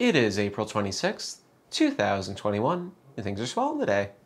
It is April 26th, 2021, and things are swell today.